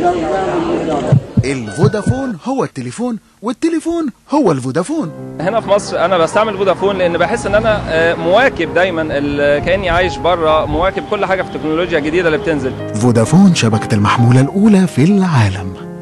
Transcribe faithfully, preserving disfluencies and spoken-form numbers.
الفودافون هو التليفون، والتليفون هو الفودافون. هنا في مصر انا بستعمل فودافون لان بحس ان انا مواكب دايما، كاني عايش بره، مواكب كل حاجه في التكنولوجيا الجديده اللي بتنزل. فودافون شبكه المحموله الاولى في العالم.